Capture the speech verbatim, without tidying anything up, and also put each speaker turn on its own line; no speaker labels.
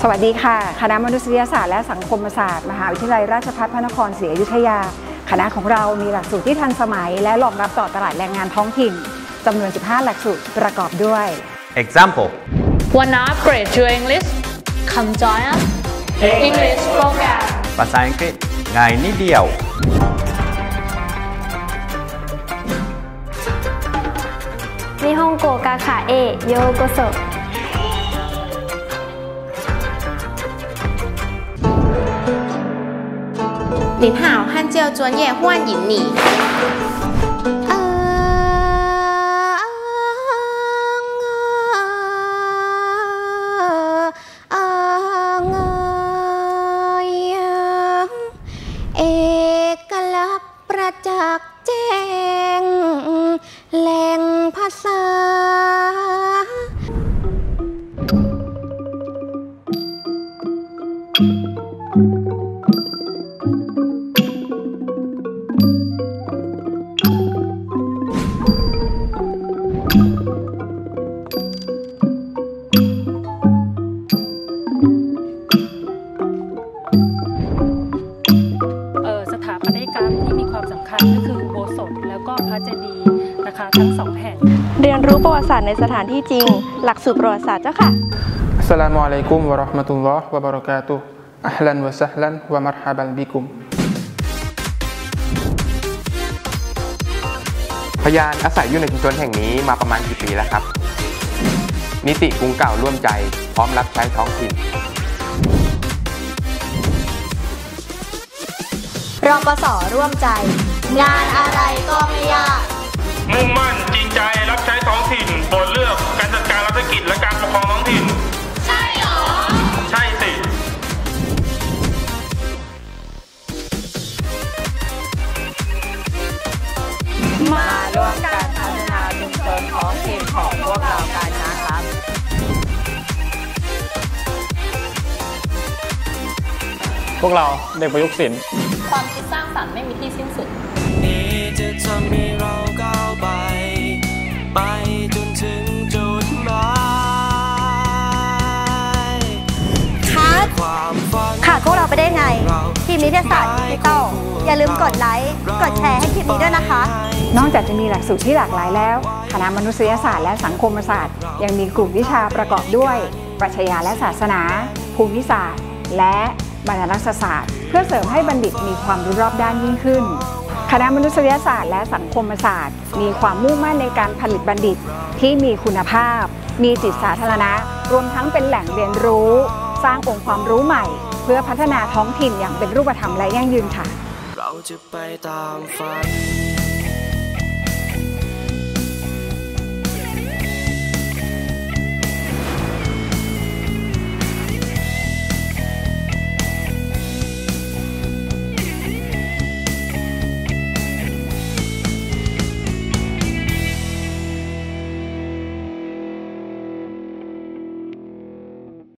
สวัสดีค่ะคณะมนุษยศาสตร์และสังคมศาสตร์มหาวิทยาลัยราชภัฏพระนครศรีอยุธยาคณะของเรามีหลักสูตรที่ทันสมัยและรองรับต่อตลาดแรงงานท้องถิ่นจำนวนสิบห้าหลักสูตรประกอบด้วย
Example
Wanna upgrade your English? Come join us English program
ภาษาอังกฤษง่ายนิดเดียว
日本語学科へようこそ
您好，汉教专业欢迎你。เอกลักษณ์ประจักษ์แจ้งแหล่งภาษา
สถาปัตยกรรมที่มีความสำคัญก็คืออุโบสถแล้วก็พระเจดีย์นะคะทั้งสองแห่ง
เรียนรู้ประวัติศาสตร์ในสถานที่จริงหลักสูตรประวัติศาสตร์เจ้าค่ะ
อัสสลามุอะลัยกุมวะเราะห์มะตุลลอฮ์วะบะเราะกาตุฮ์อัฮลันวะซะฮลันวะมัรฮะบันบิกุม
พยานอาศัยอยู่ในชุมชนแห่งนี้มาประมาณกี่ปีแล้วครับนิติกรุงเก่าร่วมใจพร้อมรับใช้ท้องถิ่น
รปส.ร่วมใจงานอะไรก็ไม่ยาก
มุ่งมั่นจริงใจรับใช้ท้องถิ่นโปรดเลือกการจัดการรัฐกิจและการปกครองท้องถิ่นใช่หรอใช่สิ
มาร่วมกันพัฒนาชุมชนท้องถิ่นของพวกเรากันนะครับ
พวกเราเด็กประยุกต์ศิลป์
ความคิดสร้างสรรค์ไม่มีที่สิ้นสุด
นี้จะทำให้เราก้าวไปไปจนถึงจุดหมาย
ค่ะขาดพวกเราไปได้ไงทีมนิเทศศาสตร์ดิจิตอลอย่าลืมกดไลค์กดแชร์ให้คลิปนี้ด้วยนะคะ
นอกจากจะมีหลักสูตรที่หลากหลายแล้วคณะมนุษยศาสตร์และสังคมศาสตร์ยังมีกลุ่มวิชาประกอบด้วยปรัชญาและศาสนาภูมิศาสตร์และบรรณารักษศาสตร์เพื่อเสริมให้บัณฑิตมีความรู้รอบด้านยิ่งขึ้นคณะมนุษยศาสตร์และสังคมศาสตร์มีความมุ่งมั่นในการผลิตบัณฑิตที่มีคุณภาพมีจิตสาธารณะรวมทั้งเป็นแหล่งเรียนรู้สร้างองค์ความรู้ใหม่เพื่อพัฒนาท้องถิ่นอย่างเป็นรูปธรรมและยั่งยืนค่ะ
เราจะไปตามฝัน